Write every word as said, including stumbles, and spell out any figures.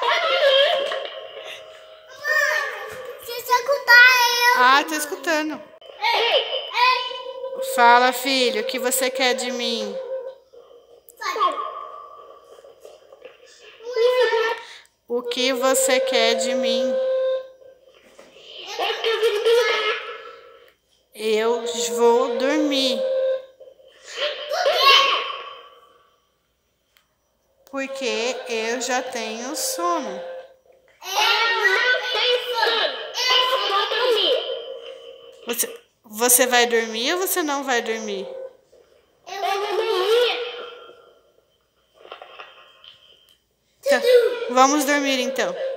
Ah, tô escutando. Fala, filho, o que você quer de mim? O que você quer de mim? Eu vou dormir. Porque eu já tenho sono. Eu não tenho sono. Eu vou dormir. Você, você vai dormir ou você não vai dormir? Eu vou dormir. Então, vamos dormir então.